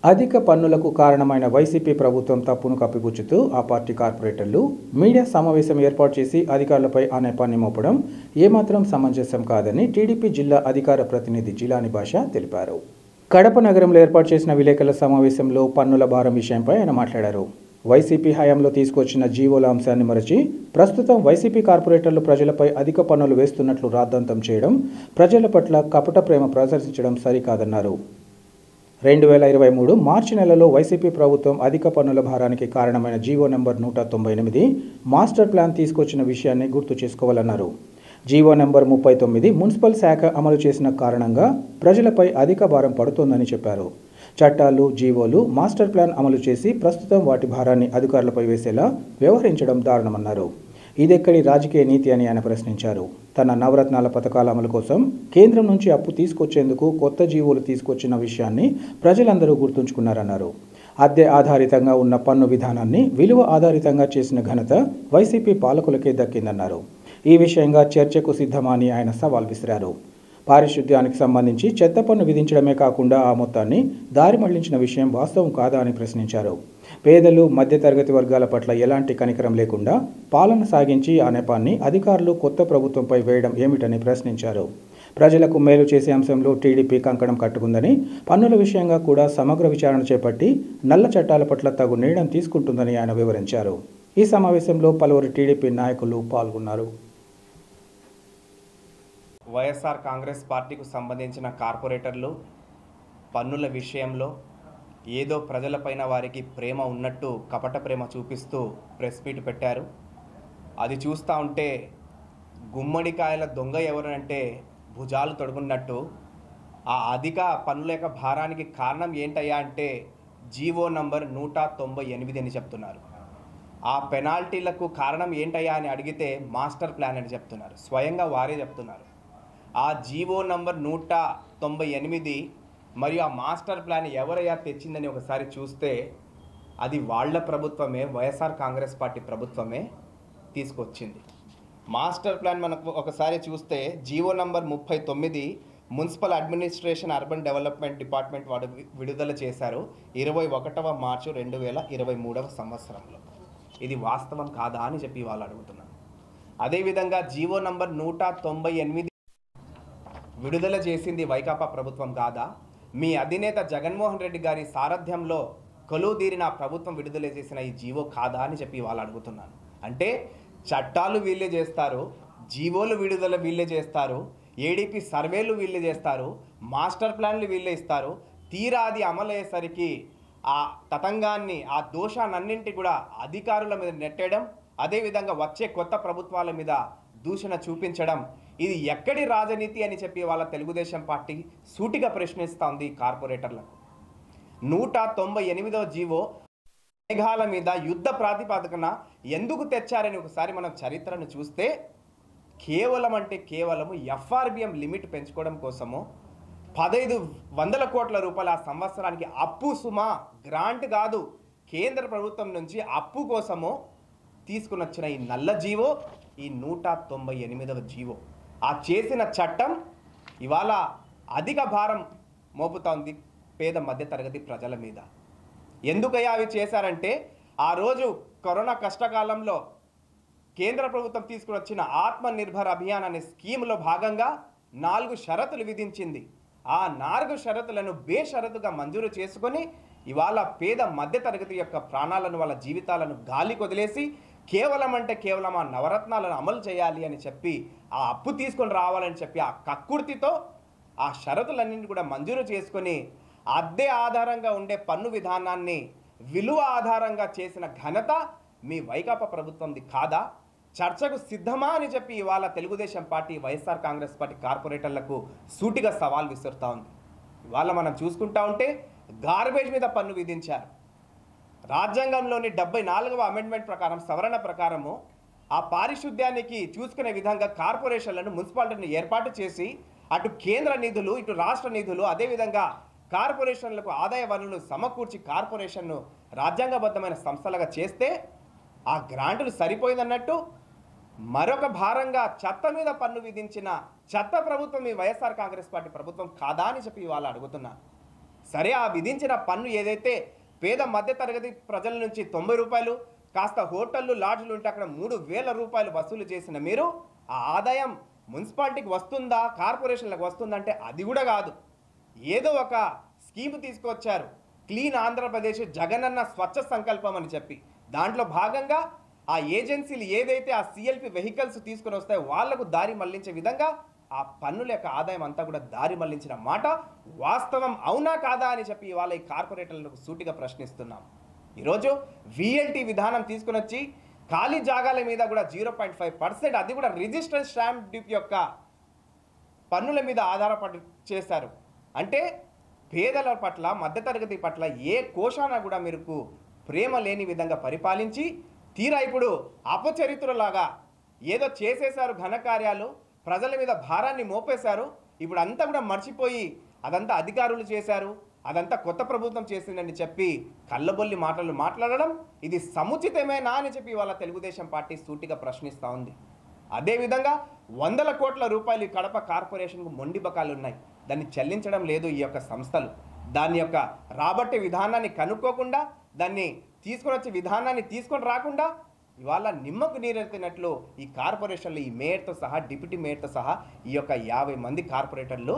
అధిక పన్నులకు కారణమైన వైసీపీ ప్రభుత్వం తప్పును కప్పిపుచ్చుతూ ఆ పార్టీ కార్పొరేటర్లు మీడియా సమావేశం ఏర్పాటు చేసి అధికారులపై ఆ నెపాన్ని మోపడం ఏమాత్రం సమంజసం కాదని టీడీపీ జిల్లా అధికార ప్రతినిధి జిలాని భాష తెలిపారు. కడప నగరంలో ఏర్పాటు చేసిన విలేకరుల సమావేశంలో పన్నుల భారం విషయంపై ఆయన మాట్లాడారు. వైసీపీ హయాంలో తీసుకొచ్చిన జీవోల అంశాన్ని మరచి ప్రస్తుతం వైసీపీ కార్పొరేటర్లు ప్రజలపై అధిక పన్నులు వేస్తున్నట్లు రాద్ధాంతం చేయడం, ప్రజల పట్ల కపట ప్రేమ ప్రదర్శించడం సరికాదన్నారు. 2023 మార్చి నెలలో వైసీపీ ప్రభుత్వం అధిక పన్నుల భారానికి కారణమైన జీవో నంబర్ 198 మాస్టర్ ప్లాన్ తీసుకొచ్చిన విషయాన్ని గుర్తు చేసుకోవాలన్నారు. జీవో నంబర్ 39 మున్సిపల్ శాఖ అమలు చేసిన కారణంగా ప్రజలపై అధిక భారం పడుతోందని చెప్పారు. చట్టాలు, జీవోలు, మాస్టర్ ప్లాన్ అమలు చేసి ప్రస్తుతం వాటి భారాన్ని అధికారులపై వేసేలా వ్యవహరించడం దారుణమన్నారు. ఇదెక్కడి రాజకీయ నీతి అని ఆయన ప్రశ్నించారు. తన నవరత్నాల పథకాల అమలు కోసం కేంద్రం నుంచి అప్పు తీసుకొచ్చేందుకు కొత్త జీవోలు తీసుకొచ్చిన విషయాన్ని ప్రజలందరూ గుర్తుంచుకున్నారన్నారు. అద్దె ఆధారితంగా ఉన్న పన్ను విధానాన్ని విలువ ఆధారితంగా చేసిన ఘనత వైసీపీ పాలకులకే దక్కిందన్నారు. ఈ విషయంగా చర్చకు సిద్ధమా అని ఆయన సవాల్ విసిరారు. పారిశుద్ధ్యానికి సంబంధించి చెత్త పన్ను విధించడమే కాకుండా ఆ మొత్తాన్ని దారి మళ్లించిన విషయం వాస్తవం కాదా అని ప్రశ్నించారు. పేదలు, మధ్యతరగతి వర్గాల పట్ల ఎలాంటి కనికరం లేకుండా పాలన సాగించి ఆ నెపాన్ని అధికారులు కొత్త ప్రభుత్వంపై వేయడం ఏమిటని ప్రశ్నించారు. ప్రజలకు మేలు చేసే అంశంలో టీడీపీ కంకణం కట్టుకుందని, పన్నుల విషయంగా కూడా సమగ్ర విచారణ చేపట్టి నల్ల చట్టాల పట్ల తగు నిర్ణయం తీసుకుంటుందని ఆయన వివరించారు. ఈ సమావేశంలో పలువురు టీడీపీ నాయకులు పాల్గొన్నారు. వైఎస్ఆర్ కాంగ్రెస్ పార్టీకి సంబంధించిన కార్పొరేటర్లు పన్నుల విషయంలో ఏదో ప్రజలపైన వారికి ప్రేమ ఉన్నట్టు కపట ప్రేమ చూపిస్తూ ప్రెస్ మీట్ పెట్టారు. అది చూస్తూ ఉంటే గుమ్మడికాయల దొంగ ఎవరంటే భుజాలు తొడుగున్నట్టు ఆ అధిక పన్నుల యొక్క భారానికి కారణం ఏంటయ్యా అంటే జీవో నంబర్ 198 అని చెప్తున్నారు. ఆ పెనాల్టీలకు కారణం ఏంటయ్యా అని అడిగితే మాస్టర్ ప్లాన్ అని చెప్తున్నారు. స్వయంగా వారే చెప్తున్నారు. ఆ జీవో నంబర్ 198 మరియు ఆ మాస్టర్ ప్లాన్ ఎవరయ్యా తెచ్చిందని ఒకసారి చూస్తే అది వాళ్ళ ప్రభుత్వమే, వైఎస్ఆర్ కాంగ్రెస్ పార్టీ ప్రభుత్వమే తీసుకొచ్చింది. మాస్టర్ ప్లాన్ మనకు ఒకసారి చూస్తే GO number 39 municipal administration urban development department వాడు విడుదల చేశారు 21వ మార్చి 2023 సంవత్సరంలో. ఇది వాస్తవం కాదా అని చెప్పి వాళ్ళు అడుగుతున్నారు. అదేవిధంగా జీవో నంబర్ 198 విడుదల చేసింది వైకాపా ప్రభుత్వం కాదా? మీ అధినేత జగన్మోహన్ రెడ్డి గారి సారథ్యంలో కొలువుదీరిన ప్రభుత్వం విడుదల చేసిన ఈ జీవో కాదా అని చెప్పి వాళ్ళు అడుగుతున్నాను. అంటే చట్టాలు వీళ్ళే చేస్తారు, జీవోలు విడుదల వీళ్ళే చేస్తారు, ఏడీపీ సర్వేలు వీళ్ళే చేస్తారు, మాస్టర్ ప్లాన్లు వీళ్ళే ఇస్తారు. తీరా అది అమలయ్యేసరికి ఆ తతంగాన్ని, ఆ దోషాన్నింటి కూడా అధికారుల మీద నెట్టడం, అదేవిధంగా వచ్చే కొత్త ప్రభుత్వాల మీద దూషణ చూపించడం, ఇది ఎక్కడి రాజనీతి అని చెప్పి వాళ్ళ తెలుగుదేశం పార్టీ సూటిగా ప్రశ్నిస్తోంది కార్పొరేటర్లకు. 198వ జీవో మేఘాల మీద యుద్ధ ప్రాతిపదికన ఎందుకు తెచ్చారని ఒకసారి మనం చరిత్రను చూస్తే కేవలం ఎఫ్ఆర్బిఎం లిమిట్ పెంచుకోవడం కోసము 1500 కోట్ల రూపాయల ఆ సంవత్సరానికి అప్పు, సుమా గ్రాంట్ కాదు, కేంద్ర ప్రభుత్వం నుంచి అప్పు కోసము తీసుకుని వచ్చిన ఈ నల్ల జీవో, ఈ 198వ జీవో, ఆ చేసిన చట్టం ఇవాళ అధిక భారం మోపుతోంది పేద మధ్యతరగతి ప్రజల మీద. ఎందుకయ్యా అవి చేశారంటే ఆ రోజు కరోనా కష్టకాలంలో కేంద్ర ప్రభుత్వం తీసుకుని వచ్చిన ఆత్మనిర్భర్ అభియాన్ అనే స్కీమ్లో భాగంగా 4 షరతులు విధించింది. ఆ 4 షరతులను బేషరతుగా మంజూరు చేసుకొని ఇవాళ పేద మధ్యతరగతి యొక్క ప్రాణాలను, వాళ్ళ జీవితాలను గాలికి వదిలేసి కేవలం ఆ నవరత్నాలను అమలు చేయాలి అని చెప్పి, ఆ అప్పు తీసుకొని రావాలని చెప్పి ఆ కక్కుర్తితో ఆ షరతులన్నింటినీ కూడా మంజూరు చేసుకొని అద్దె ఆధారంగా ఉండే పన్ను విధానాన్ని విలువ ఆధారంగా చేసిన ఘనత మీ వైకాపా ప్రభుత్వంది కాదా? చర్చకు సిద్ధమా అని చెప్పి ఇవాళ Telugu Desam party, YSR Congress party కార్పొరేటర్లకు సూటిగా సవాల్ విసురుతూ ఉంది. ఇవాళ మనం చూసుకుంటా ఉంటే గార్బేజ్ మీద పన్ను విధించారు. రాజ్యాంగంలోని 74వ అమెండ్మెంట్ ప్రకారం, సవరణ ప్రకారము ఆ పారిశుద్ధ్యానికి చూసుకునే విధంగా కార్పొరేషన్లను, మున్సిపాలిటీని ఏర్పాటు చేసి అటు కేంద్ర నిధులు, ఇటు రాష్ట్ర నిధులు, అదేవిధంగా కార్పొరేషన్లకు ఆదాయ వనరులు సమకూర్చి కార్పొరేషన్ను రాజ్యాంగబద్ధమైన సంస్థలుగా చేస్తే ఆ గ్రాంటులు సరిపోయిందన్నట్టు మరొక భారంగా చెత్త మీద పన్ను విధించిన చెత్త ప్రభుత్వం ఈ వైఎస్ఆర్ కాంగ్రెస్ పార్టీ ప్రభుత్వం కాదా అని చెప్పి ఇవాళ అడుగుతున్నా. సరే, ఆ విధించిన పన్ను ఏదైతే పేద మధ్యతరగతి ప్రజల నుంచి 90 రూపాయలు, కాస్త హోటళ్ళు లాడ్జ్లు ఉంటే అక్కడ 3,000 రూపాయలు వసూలు చేసిన మీరు ఆ ఆదాయం మున్సిపాలిటీకి వస్తుందా, కార్పొరేషన్లకు వస్తుందంటే అది కూడా కాదు. ఏదో ఒక స్కీమ్ తీసుకొచ్చారు, క్లీన్ ఆంధ్రప్రదేశ్ జగనన్న స్వచ్ఛ సంకల్పం అని చెప్పి. దాంట్లో భాగంగా ఆ ఏజెన్సీలు ఏదైతే ఆ సిఎల్పి వెహికల్స్ తీసుకొని వస్తాయో వాళ్లకు దారి మళ్లించే విధంగా ఆ పన్నుల యొక్క ఆదాయం అంతా కూడా దారి మళ్లించిన మాట వాస్తవం అవునా కాదా అని చెప్పి ఇవాళ ఈ కార్పొరేటర్లకు సూటిగా ప్రశ్నిస్తున్నాం. ఈరోజు విఎల్టీ విధానం తీసుకుని వచ్చి ఖాళీ జాగాల మీద కూడా 0.5%, అది కూడా రిజిస్టర్ స్టాంప్ డ్యూటీ యొక్క పన్నుల మీద ఆధారపడి చేశారు. అంటే పేదల పట్ల, మధ్యతరగతి పట్ల ఏ కోశాన కూడా మీకు ప్రేమ లేని విధంగా పరిపాలించి తీరా ఇప్పుడు అపచరిత్రలాగా ఏదో చేసేశారు, ఘనకార్యాలు ప్రజల మీద భారాన్ని మోపేశారు. ఇప్పుడు అంతా కూడా మర్చిపోయి అదంతా అధికారులు చేశారు, అదంతా కొత్త ప్రభుత్వం చేసిందని చెప్పి కళ్ళబొల్లి మాటలు మాట్లాడడం ఇది సముచితమేనా అని చెప్పి ఇవాళ తెలుగుదేశం పార్టీ సూటిగా ప్రశ్నిస్తూ ఉంది. అదేవిధంగా 100 కోట్ల రూపాయలు ఈ కడప కార్పొరేషన్కు మొండి బకాలు ఉన్నాయి, దాన్ని చెల్లించడం లేదు ఈ యొక్క సంస్థలు. దాని యొక్క రాబట్టే విధానాన్ని కనుక్కోకుండా, దాన్ని తీసుకొని వచ్చే విధానాన్ని తీసుకొని రాకుండా ఇవాళ నిమ్మకు నీరెత్తినట్లు ఈ కార్పొరేషన్లు, ఈ మేయర్తో సహా, డిప్యూటీ మేయర్తో సహా ఈ యొక్క 50 మంది కార్పొరేటర్లు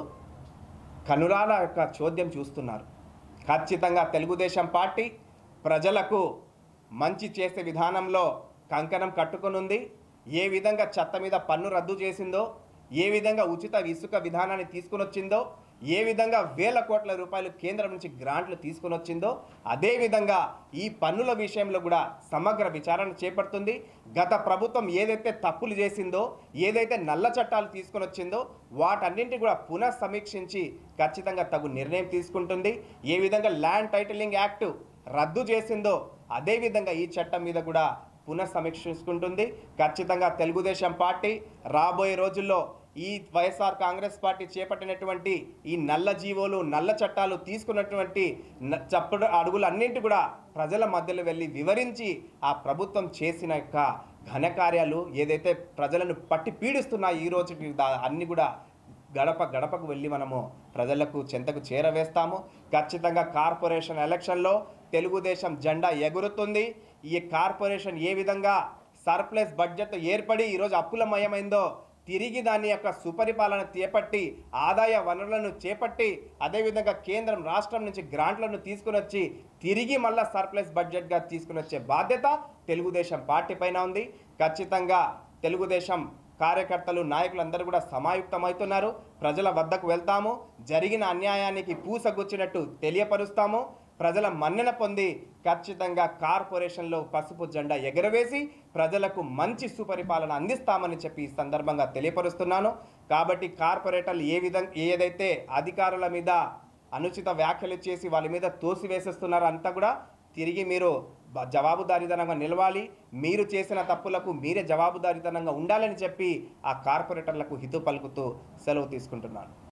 కనురాల యొక్క చోద్యం చూస్తున్నారు. ఖచ్చితంగా తెలుగుదేశం పార్టీ ప్రజలకు మంచి చేసే విధానంలో కంకణం కట్టుకొనుంది. ఏ విధంగా చెత్త మీద పన్ను రద్దు చేసిందో, ఏ విధంగా ఉచిత ఇసుక విధానాన్ని తీసుకుని వచ్చిందో, ఏ విధంగా 1000 కోట్ల రూపాయలు కేంద్రం నుంచి గ్రాంట్లు తీసుకుని వచ్చిందో, అదేవిధంగా ఈ పన్నుల విషయంలో కూడా సమగ్ర విచారణ చేపడుతుంది. గత ప్రభుత్వం ఏదైతే తప్పులు చేసిందో, ఏదైతే నల్ల చట్టాలు తీసుకుని వచ్చిందో వాటన్నింటినీ కూడా పునఃసమీక్షించి ఖచ్చితంగా తగు నిర్ణయం తీసుకుంటుంది. ఏ విధంగా ల్యాండ్ టైటిలింగ్ యాక్ట్ రద్దు చేసిందో అదేవిధంగా ఈ చట్టం మీద కూడా పునఃసమీక్షించుకుంటుంది. ఖచ్చితంగా తెలుగుదేశం పార్టీ రాబోయే రోజుల్లో ఈ వైఎస్ఆర్ కాంగ్రెస్ పార్టీ చేపట్టినటువంటి ఈ నల్ల జీవోలు, నల్ల చట్టాలు తీసుకున్నటువంటి చప్పుడు అడుగులన్నింటి కూడా ప్రజల మధ్యలో వెళ్ళి వివరించి ఆ ప్రభుత్వం చేసిన యొక్క ఘనకార్యాలు ఏదైతే ప్రజలను పట్టి పీడిస్తున్నాయి ఈ రోజు అన్ని కూడా గడప గడపకు వెళ్ళి మనము ప్రజలకు చెంతకు చేరవేస్తాము. ఖచ్చితంగా కార్పొరేషన్ ఎలక్షన్లో తెలుగుదేశం జెండా ఎగురుతుంది. ఈ కార్పొరేషన్ ఏ విధంగా సర్ప్లస్ బడ్జెట్ ఏర్పడి ఈరోజు అప్పులమయమైందో తిరిగి దాని యొక్క సుపరిపాలన చేపట్టి, ఆదాయ వనరులను చేపట్టి, అదేవిధంగా కేంద్రం రాష్ట్రం నుంచి గ్రాంట్లను తీసుకుని వచ్చి తిరిగి మళ్ళా సర్ప్లస్ బడ్జెట్గా తీసుకుని వచ్చే బాధ్యత తెలుగుదేశం పార్టీ పైన ఉంది. ఖచ్చితంగా తెలుగుదేశం కార్యకర్తలు, నాయకులందరూ కూడా సమాయుక్తమవుతున్నారు. ప్రజల వద్దకు వెళ్తాము, జరిగిన అన్యాయానికి పూసగుచ్చినట్టు తెలియపరుస్తాము. ప్రజల మన్నన పొంది ఖచ్చితంగా కార్పొరేషన్లో పసుపు జెండా ఎగరవేసి ప్రజలకు మంచి సుపరిపాలన అందిస్తామని చెప్పి ఈ సందర్భంగా తెలియపరుస్తున్నాను. కాబట్టి కార్పొరేటర్లు ఏదైతే అధికారుల మీద అనుచిత వ్యాఖ్యలు చేసి వాళ్ళ మీద తోసివేసేస్తున్నారో అంతా కూడా తిరిగి మీరు జవాబుదారీతనంగా నిలవాలి. మీరు చేసిన తప్పులకు మీరే జవాబుదారీతనంగా ఉండాలని చెప్పి ఆ కార్పొరేటర్లకు హితవు పలుకుతూ సెలవు తీసుకుంటున్నాను.